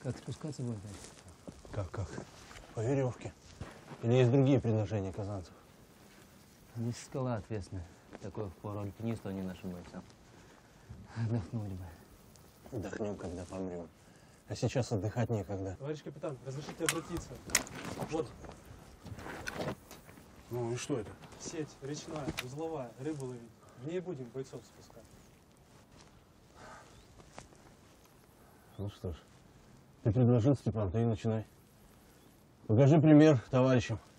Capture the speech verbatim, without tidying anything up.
Как спускаться будет? Как, как? По веревке. Или есть другие предложения казанцев? Здесь скала ответственная. Такой впору альпинисту, а не нашим бойцам. Отдохнуть бы. Отдохнем, когда помрем. А сейчас отдыхать некогда. Товарищ капитан, разрешите обратиться. Вот. Ну и что это? Сеть речная, узловая, рыбу ловить. В ней будем бойцов спускать. Ну что ж, ты предложил, Степан, ты и начинай. Покажи пример товарищам.